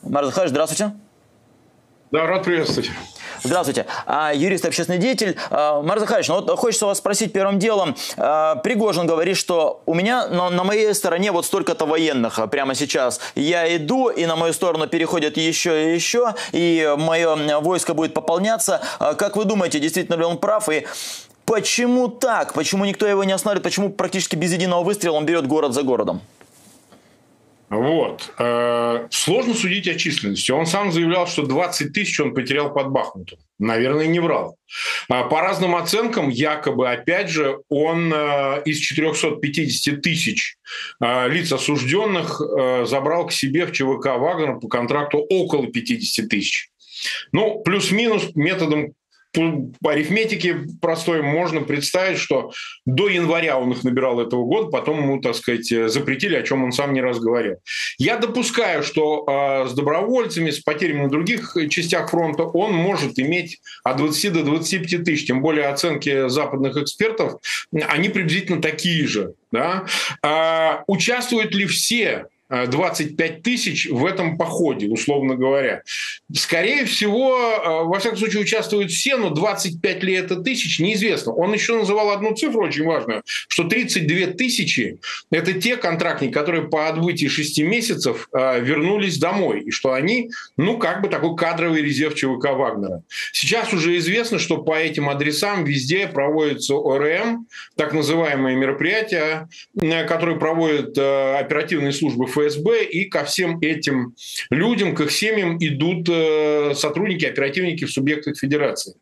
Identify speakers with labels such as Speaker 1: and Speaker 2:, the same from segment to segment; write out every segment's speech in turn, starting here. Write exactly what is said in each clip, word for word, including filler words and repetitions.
Speaker 1: Марат Захарович, здравствуйте.
Speaker 2: Да, рад приветствовать.
Speaker 1: Здравствуйте. Юрист, общественный деятель. Марат Захарович, ну вот хочется вас спросить первым делом. Пригожин говорит, что у меня на, на моей стороне вот столько-то военных прямо сейчас. Я иду, и на мою сторону переходят еще и еще, и мое войско будет пополняться. Как вы думаете, действительно ли он прав? И почему так? Почему никто его не останавливает? Почему практически без единого выстрела он берет город за городом?
Speaker 2: Вот. Сложно судить о численности. Он сам заявлял, что двадцать тысяч он потерял под Бахмутом. Наверное, не врал. По разным оценкам, якобы, опять же, он из четырёхсот пятидесяти тысяч лиц осужденных забрал к себе в ЧВК «Вагнер» по контракту около пятидесяти тысяч. Ну, плюс-минус методом по арифметике простой можно представить, что до января он их набирал этого года, потом ему, так сказать, запретили, о чем он сам не раз говорил. Я допускаю, что э, с добровольцами, с потерями на других частях фронта он может иметь от двадцати до двадцати пяти тысяч, тем более оценки западных экспертов, они приблизительно такие же. Да? Э, участвуют ли все двадцать пять тысяч в этом походе, условно говоря? Скорее всего, во всяком случае, участвуют все, но двадцать пять ли это тысяч, неизвестно. Он еще называл одну цифру очень важную, что тридцать две тысячи – это те контрактники, которые по отбытии шести месяцев вернулись домой, и что они, ну, как бы такой кадровый резерв ЧВК «Вагнера». Сейчас уже известно, что по этим адресам везде проводятся О Р М, так называемые мероприятия, которые проводят оперативные службы Ф С Б, и ко всем этим людям, к их семьям идут сотрудники, оперативники в субъектах федерации.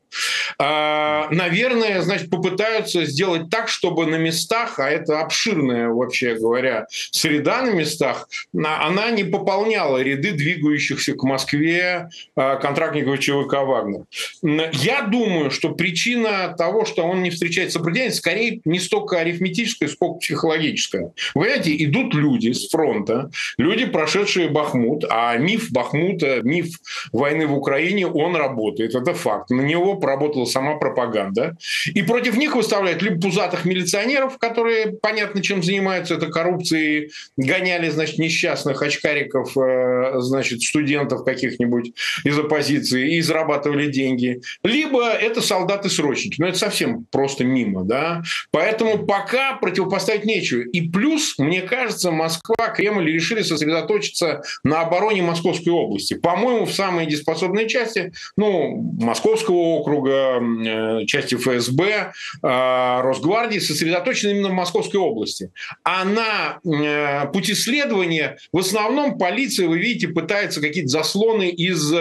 Speaker 2: Наверное, значит, попытаются сделать так, чтобы на местах, а это обширная, вообще говоря, среда на местах, она не пополняла ряды двигающихся к Москве контрактников ЧВК «Вагнер». Я думаю, что причина того, что он не встречает сопротивление, скорее не столько арифметическая, сколько психологическая. Вы понимаете, идут люди с фронта, люди, прошедшие Бахмут, а миф Бахмута, миф войны в Украине, он работает, это факт. На него поработала сама пропаганда. И против них выставляют либо пузатых милиционеров, которые понятно чем занимаются, это коррупцией, гоняли, значит, несчастных очкариков, значит, студентов каких-нибудь из оппозиции и зарабатывали деньги. Либо это солдаты-срочники. Но это совсем просто мимо, да. Поэтому пока противопоставить нечего. И плюс, мне кажется, Москва, Кремль решили сосредоточиться на обороне Московской области. По-моему, в самой дееспособной части, ну, Московского округа, части Ф С Б, Росгвардии сосредоточены именно в Московской области. А на пути следования в основном полиция, вы видите, пытается какие-то заслоны из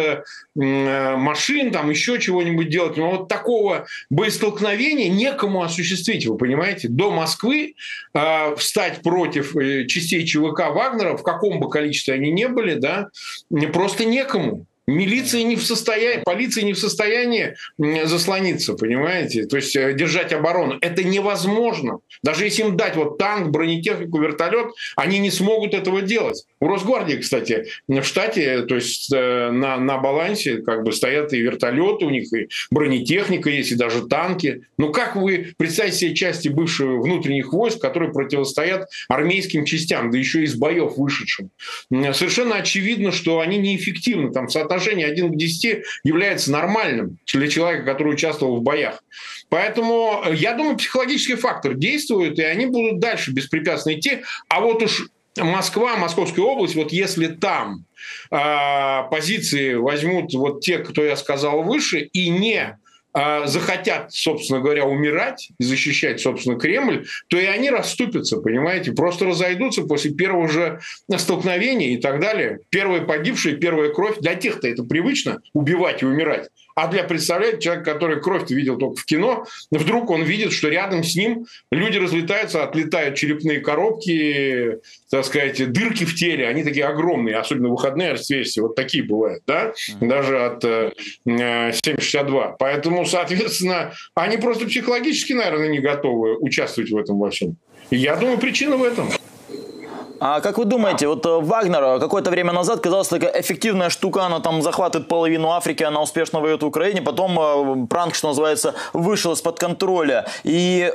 Speaker 2: машин, там еще чего-нибудь делать. Но вот такого боестолкновения некому осуществить, вы понимаете. До Москвы встать против частей ЧВК «Вагнера», в каком бы количестве они ни были, да, просто некому. Милиция не в состоянии, полиция не в состоянии заслониться, понимаете? То есть держать оборону. Это невозможно. Даже если им дать вот танк, бронетехнику, вертолет, они не смогут этого делать. У Росгвардии, кстати, в штате, то есть на, на балансе как бы стоят и вертолеты у них, и бронетехника есть, и даже танки. Ну как вы представьте себе части бывших внутренних войск, которые противостоят армейским частям, да еще и из боев вышедшим? Совершенно очевидно, что они неэффективны. Там соотношение один к десяти является нормальным для человека, который участвовал в боях. Поэтому, я думаю, психологический фактор действует, и они будут дальше беспрепятственно идти. А вот уж Москва, Московская область, вот если там э, позиции возьмут вот те, кто я сказал выше, и не захотят, собственно говоря, умирать и защищать, собственно, Кремль, то и они расступятся, понимаете, просто разойдутся после первого же столкновения и так далее. Первые погибшие, первая кровь. Для тех-то это привычно убивать и умирать. А для, представляете, человека, который кровь-то видел только в кино, вдруг он видит, что рядом с ним люди разлетаются, отлетают черепные коробки, так сказать, дырки в теле, они такие огромные, особенно в выходные РС-версии, вот такие бывают, да, даже от э, семь шестьдесят два. Поэтому, соответственно, они просто психологически, наверное, не готовы участвовать в этом во всем. И я думаю, причина в этом.
Speaker 1: А как вы думаете, вот Вагнер какое-то время назад казалась такая эффективная штука, она там захватывает половину Африки, она успешно воюет в Украине, потом пранк, что называется, вышел из-под контроля. И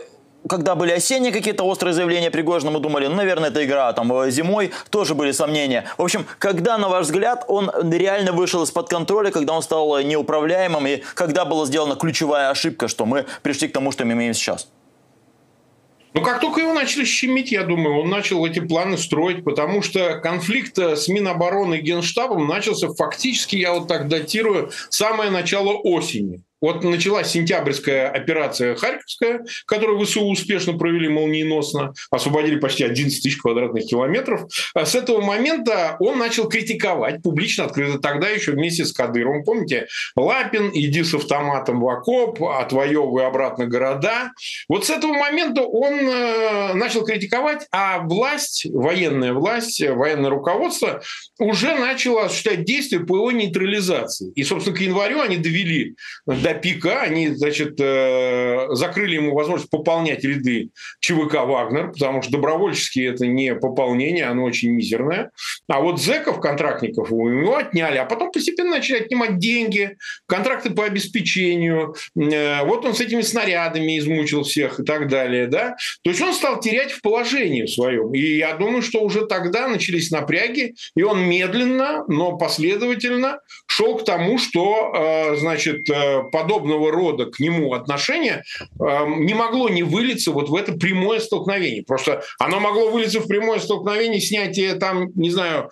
Speaker 1: когда были осенние какие-то острые заявления Пригожина, мы думали, ну, наверное, это игра. Там зимой тоже были сомнения. В общем, когда, на ваш взгляд, он реально вышел из-под контроля, когда он стал неуправляемым, и когда была сделана ключевая ошибка, что мы пришли к тому, что мы имеем сейчас?
Speaker 2: Ну, как только его начали щемить, я думаю, он начал эти планы строить, потому что конфликт с Минобороны и Генштабом начался фактически, я вот так датирую, самое начало осени. Вот началась сентябрьская операция Харьковская, которую ВСУ успешно провели молниеносно, освободили почти одиннадцать тысяч квадратных километров. А с этого момента он начал критиковать публично, открыто, тогда еще вместе с Кадыровым. Помните, Лапин, иди с автоматом в окоп, отвоевывай обратно города. Вот с этого момента он э, начал критиковать, а власть, военная власть, военное руководство уже начало осуществлять действия по его нейтрализации. И, собственно, к январю они довели до пика, они, значит, закрыли ему возможность пополнять ряды ЧВК «Вагнер», потому что добровольчески это не пополнение, оно очень мизерное. А вот зэков, контрактников, у него отняли, а потом постепенно начали отнимать деньги, контракты по обеспечению. Вот он с этими снарядами измучил всех и так далее. Да? То есть он стал терять в положении своем. И я думаю, что уже тогда начались напряги, и он медленно, но последовательно шел к тому, что, значит, подобного рода к нему отношение не могло не вылиться вот в это прямое столкновение. Просто оно могло вылиться в прямое столкновение снятия там, не знаю,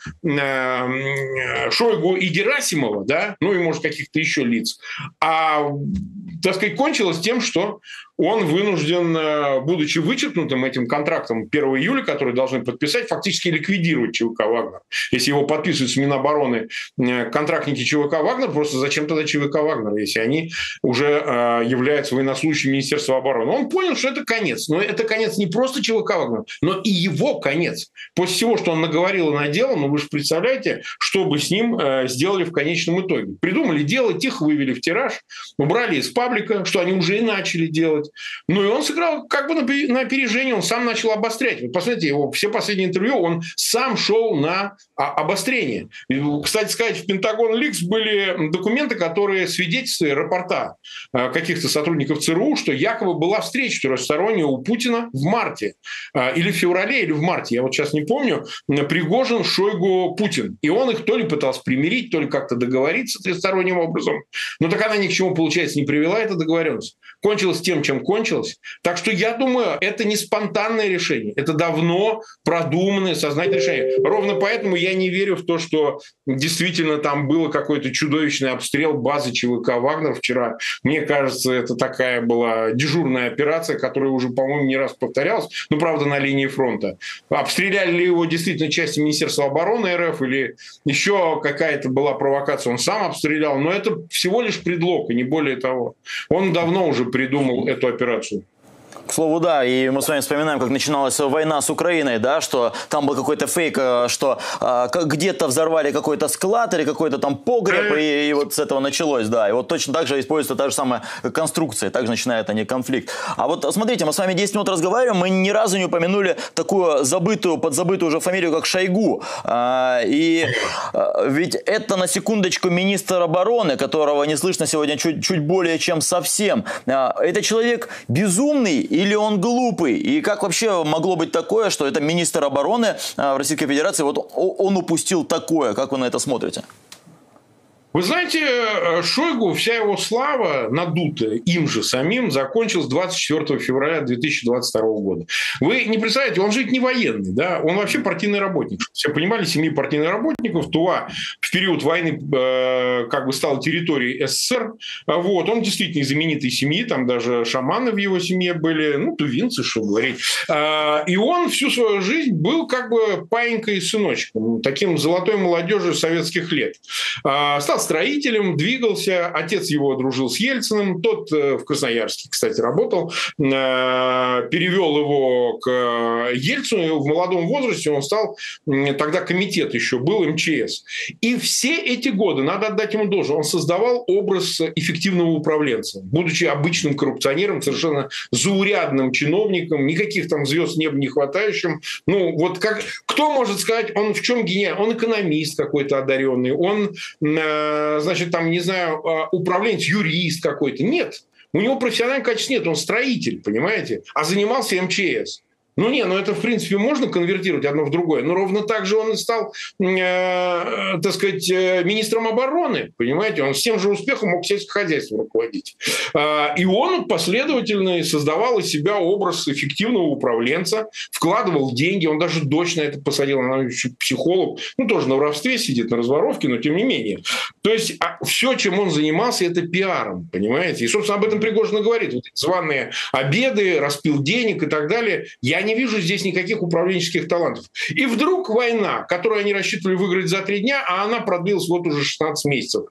Speaker 2: Шойгу и Герасимова, да, ну и, может, каких-то еще лиц. А, так сказать, кончилось тем, что он вынужден, будучи вычеркнутым этим контрактом первого июля, который должны подписать, фактически ликвидировать ЧВК «Вагнер». Если его подписывают с Минобороны контрактники ЧВК «Вагнер», просто зачем тогда ЧВК «Вагнер», если они уже являются военнослужащими Министерства обороны? Он понял, что это конец. Но это конец не просто ЧВК «Вагнер», но и его конец. После всего, что он наговорил и наделал, ну вы же представляете, что бы с ним сделали в конечном итоге. Придумали делать, их вывели в тираж, убрали из паблика, что они уже и начали делать. Ну и он сыграл как бы на опережение, он сам начал обострять. Вы посмотрите, его все последние интервью, он сам шел на обострение. Кстати сказать, в Пентагон Ликс были документы, которые свидетельствовали, рапорта каких-то сотрудников ЦРУ, что якобы была встреча трехсторонняя у Путина в марте. Или в феврале, или в марте, я вот сейчас не помню, Пригожин, Шойгу, Путин. И он их то ли пытался примирить, то ли как-то договориться трехсторонним образом. Но так она ни к чему, получается, не привела, эта договоренность. Кончилась тем, чем кончилось. Так что я думаю, это не спонтанное решение. Это давно продуманное, сознательное решение. Ровно поэтому я не верю в то, что действительно там было какой-то чудовищный обстрел базы ЧВК «Вагнер» вчера. Мне кажется, это такая была дежурная операция, которая уже, по-моему, не раз повторялась. Ну, правда, на линии фронта. Обстреляли ли его действительно части Министерства обороны РФ или еще какая-то была провокация, он сам обстрелял. Но это всего лишь предлог, и не более того. Он давно уже придумал эту операцию.
Speaker 1: К слову, да, и мы с вами вспоминаем, как начиналась война с Украиной, да, что там был какой-то фейк, что а, где-то взорвали какой-то склад или какой-то там погреб, и, и вот с этого началось, да. И вот точно так же используется та же самая конструкция, так же начинают они конфликт. А вот смотрите, мы с вами десять минут разговариваем, мы ни разу не упомянули такую забытую, подзабытую уже фамилию, как Шойгу. А, и а, ведь это, на секундочку, министр обороны, которого не слышно сегодня чуть, чуть более чем совсем. А, это человек безумный, или он глупый? И как вообще могло быть такое, что это министр обороны в Российской Федерации, вот он упустил такое? Как вы на это смотрите?
Speaker 2: Вы знаете, Шойгу, вся его слава, надутая им же самим, закончилась двадцать четвёртого февраля две тысячи двадцать второго года. Вы не представляете, он же не военный, да? Он вообще партийный работник. Все понимали, семьи партийных работников. Тува в период войны э, как бы стала территорией СССР. Вот. Он действительно из знаменитой семьи, там даже шаманы в его семье были, ну, тувинцы, что говорить. Э, и он всю свою жизнь был как бы паинькой и сыночком, таким золотой молодежью советских лет. Э, стал строителем, двигался, отец его дружил с Ельциным, тот в Красноярске, кстати, работал, перевел его к Ельцину, и в молодом возрасте он стал, тогда комитет еще был, эм че эс. И все эти годы, надо отдать ему должное, он создавал образ эффективного управленца, будучи обычным коррупционером, совершенно заурядным чиновником, никаких там звезд неба не хватающим. Ну, вот как, кто может сказать, он в чем гениальный? Он экономист какой-то одаренный, он значит, там, не знаю, управленец, юрист какой-то. Нет. У него профессиональных качеств нет, он строитель, понимаете, а занимался эм че эс. Ну не, ну это в принципе можно конвертировать одно в другое, но ровно так же он и стал, э, так сказать, министром обороны, понимаете, он с тем же успехом мог сельским хозяйством руководить. Э, и он последовательно создавал из себя образ эффективного управленца, вкладывал деньги, он даже дочь на это посадил, она психолог, ну тоже на воровстве сидит, на разворовке, но тем не менее. То есть а все, чем он занимался, это пиаром, понимаете, и, собственно, об этом Пригожин и говорит, вот званые обеды, распил денег и так далее. Я не вижу здесь никаких управленческих талантов. И вдруг война, которую они рассчитывали выиграть за три дня, а она продлилась вот уже шестнадцать месяцев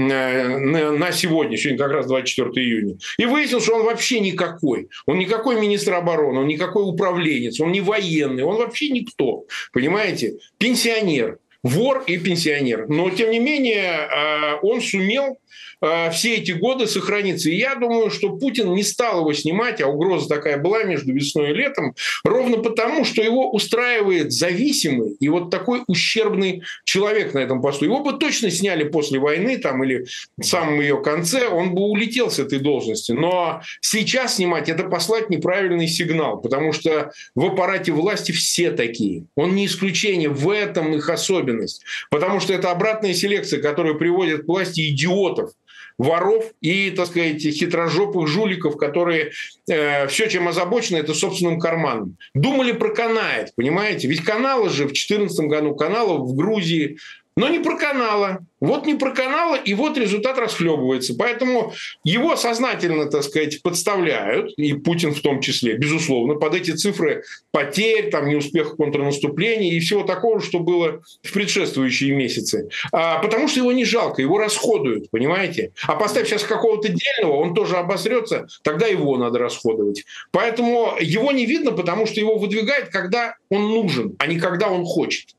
Speaker 2: на сегодня, сегодня как раз двадцать четвёртого июня. И выяснилось, что он вообще никакой. Он никакой министр обороны, он никакой управленец, он не военный, он вообще никто. Понимаете? Пенсионер. Вор и пенсионер. Но, тем не менее, он сумел все эти годы сохраниться. И я думаю, что Путин не стал его снимать, а угроза такая была между весной и летом, ровно потому, что его устраивает зависимый и вот такой ущербный человек на этом посту. Его бы точно сняли после войны там, или в самом ее конце, он бы улетел с этой должности. Но сейчас снимать – это послать неправильный сигнал, потому что в аппарате власти все такие. Он не исключение, в этом их особенность. Потому что это обратная селекция, которая приводит к власти идиотов, воров и, так сказать, хитрожопых жуликов, которые э, все, чем озабочены, это собственным карманом. Думали, проканает, понимаете? Ведь каналы же в две тысячи четырнадцатом году, каналы в Грузии, но не проканало. Вот не проканало, и вот результат расхлебывается. Поэтому его сознательно, так сказать, подставляют, и Путин в том числе, безусловно, под эти цифры потерь, там, неуспеха контрнаступления и всего такого, что было в предшествующие месяцы. А, потому что его не жалко, его расходуют, понимаете? А поставь сейчас какого-то дельного, он тоже обосрется, тогда его надо расходовать. Поэтому его не видно, потому что его выдвигают, когда он нужен, а не когда он хочет.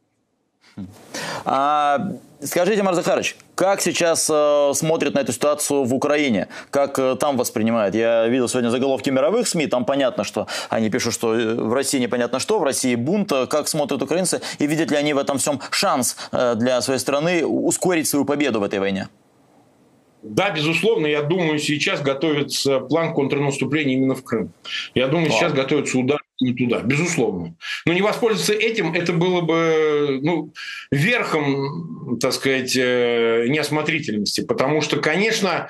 Speaker 1: А, скажите, Марат Захарович, как сейчас э, смотрят на эту ситуацию в Украине? Как э, там воспринимают? Я видел сегодня заголовки мировых СМИ, там понятно, что они пишут, что в России непонятно что, в России бунт. Как смотрят украинцы и видят ли они в этом всем шанс э, для своей страны ускорить свою победу в этой войне?
Speaker 2: Да, безусловно, я думаю, сейчас готовится план контрнаступления именно в Крым. Я думаю, Вау. сейчас готовится удар не туда, безусловно. Но не воспользоваться этим, это было бы ну, верхом, так сказать, неосмотрительности. Потому что, конечно,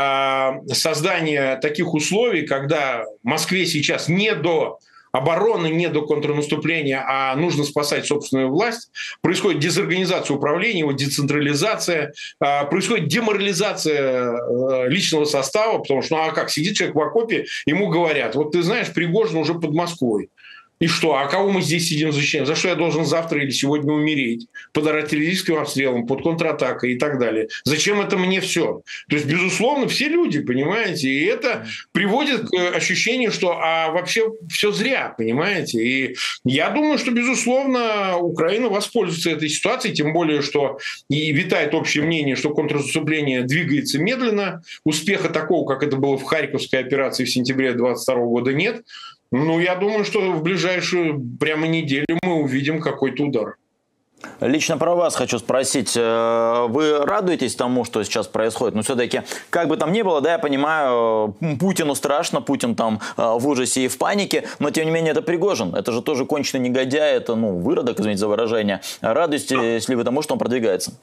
Speaker 2: создание таких условий, когда Москве сейчас не до обороны, не до контрнаступления, а нужно спасать собственную власть, происходит дезорганизация управления, его децентрализация, происходит деморализация личного состава, потому что, ну а как, сидит человек в окопе, ему говорят, вот ты знаешь, Пригожин уже под Москвой. И что? А кого мы здесь сидим защищаем? За что я должен завтра или сегодня умереть? Под артиллерийским обстрелом, под контратакой и так далее. Зачем это мне все? То есть, безусловно, все люди, понимаете? И это приводит к ощущению, что а вообще все зря, понимаете? И я думаю, что, безусловно, Украина воспользуется этой ситуацией, тем более, что и витает общее мнение, что контрнаступление двигается медленно. Успеха такого, как это было в Харьковской операции в сентябре двадцать второго года, нет. Ну, я думаю, что в ближайшую прямо неделю мы увидим какой-то удар.
Speaker 1: Лично про вас хочу спросить. Вы радуетесь тому, что сейчас происходит? Но все-таки, как бы там ни было, да, я понимаю, Путину страшно, Путин там в ужасе и в панике, но тем не менее это Пригожин. Это же тоже конченый негодяй, это, ну, выродок, извините за выражение. Радуетесь ли вы тому, что он продвигается?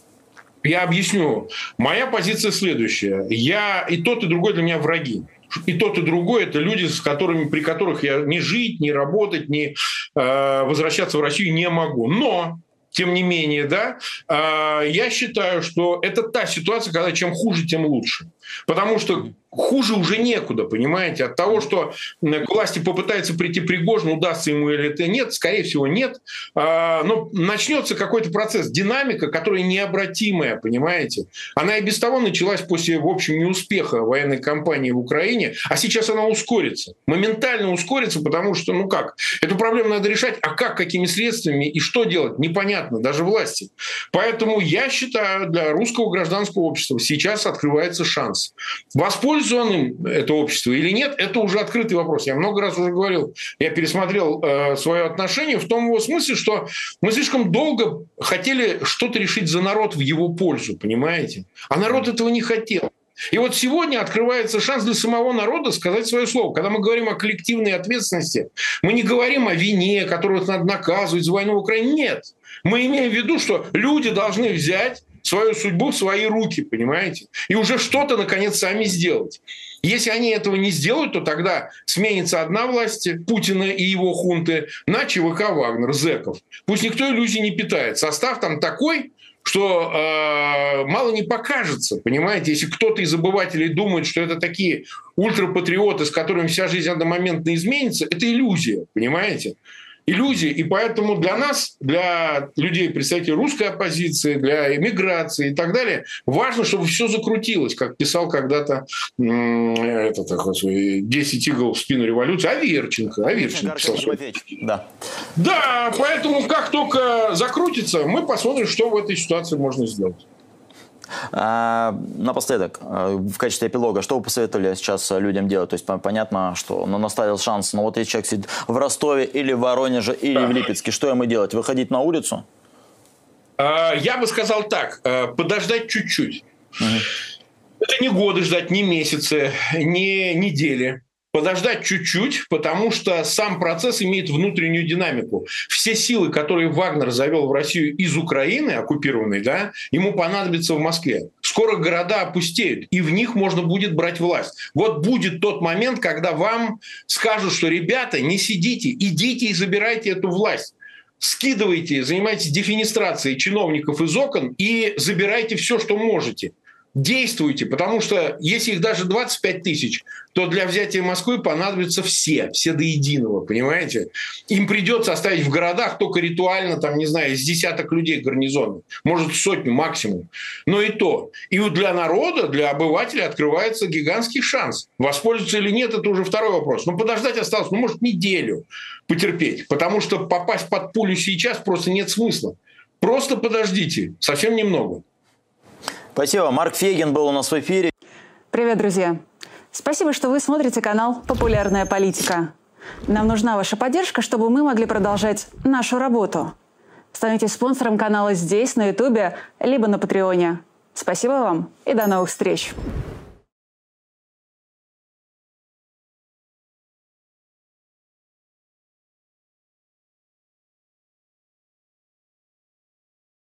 Speaker 2: Я объясню. Моя позиция следующая. Я и тот, и другой для меня враги. И тот, и другой – это люди, с которыми, при которых я ни жить, ни работать, ни э, возвращаться в Россию не могу. Но, тем не менее, да, э, я считаю, что это та ситуация, когда чем хуже, тем лучше. Потому что хуже уже некуда, понимаете? От того, что к власти попытается прийти Пригожин, удастся ему или это нет, скорее всего, нет. Но начнется какой-то процесс, динамика, которая необратимая, понимаете? Она и без того началась после, в общем, неуспеха военной кампании в Украине, а сейчас она ускорится. Моментально ускорится, потому что, ну как, эту проблему надо решать, а как, какими средствами и что делать, непонятно, даже власти. Поэтому я считаю, для русского гражданского общества сейчас открывается шанс. Воспользоваться им это общество или нет, это уже открытый вопрос. Я много раз уже говорил, я пересмотрел э, свое отношение в том его смысле, что мы слишком долго хотели что-то решить за народ в его пользу, понимаете? А народ этого не хотел. И вот сегодня открывается шанс для самого народа сказать свое слово. Когда мы говорим о коллективной ответственности, мы не говорим о вине, которую надо наказывать за войну в Украине. Нет. Мы имеем в виду, что люди должны взять свою судьбу в свои руки, понимаете? И уже что-то, наконец, сами сделать. Если они этого не сделают, то тогда сменится одна власть Путина и его хунты на ЧВК «Вагнер», зэков. Пусть никто иллюзий не питает. Состав там такой, что э, мало не покажется, понимаете? Если кто-то из обывателей думает, что это такие ультрапатриоты, с которыми вся жизнь одномоментно изменится, это иллюзия, понимаете? Иллюзии. И поэтому для нас, для людей, представителей русской оппозиции, для эмиграции и так далее, важно, чтобы все закрутилось, как писал когда-то этот, такой, десять игл в спину революции, Аверченко. Аверченко писал.
Speaker 1: Да.
Speaker 2: Да, поэтому как только закрутится, мы посмотрим, что в этой ситуации можно сделать.
Speaker 1: А, напоследок, в качестве эпилога, что вы посоветовали сейчас людям делать? То есть понятно, что ну, наставил шанс, но вот если человек сидит в Ростове или в Воронеже или да. в Липецке, что ему делать? Выходить на улицу?
Speaker 2: Я бы сказал так, подождать чуть-чуть. Угу. Это не годы ждать, не месяцы, не недели. Подождать чуть-чуть, потому что сам процесс имеет внутреннюю динамику. Все силы, которые Вагнер завел в Россию из Украины, оккупированной, да, ему понадобятся в Москве. Скоро города опустеют, и в них можно будет брать власть. Вот будет тот момент, когда вам скажут, что, ребята, не сидите, идите и забирайте эту власть. Скидывайте, занимайтесь дефенестрацией чиновников из окон и забирайте все, что можете. Действуйте, потому что если их даже двадцать пять тысяч, то для взятия Москвы понадобятся все, все до единого, понимаете? Им придется оставить в городах только ритуально, там, не знаю, из десяток людей гарнизонных, может, сотню максимум. Но и то. И для народа, для обывателя открывается гигантский шанс. Воспользоваться или нет, это уже второй вопрос. Но подождать осталось, ну, может, неделю потерпеть, потому что попасть под пулю сейчас просто нет смысла. Просто подождите, совсем немного.
Speaker 1: Спасибо. Марк Фейгин был у нас в эфире.
Speaker 3: Привет, друзья. Спасибо, что вы смотрите канал «Популярная политика». Нам нужна ваша поддержка, чтобы мы могли продолжать нашу работу. Становитесь спонсором канала здесь, на Ютубе, либо на Патреоне. Спасибо вам и до новых встреч.